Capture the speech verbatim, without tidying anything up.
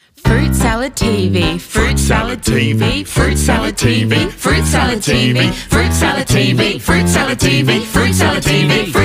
Fruit Salad T V, Fruit Salad T V, Fruit Salad T V, Fruit Salad T V, Fruit Salad T V, Fruit Salad T V, Fruit Salad T V.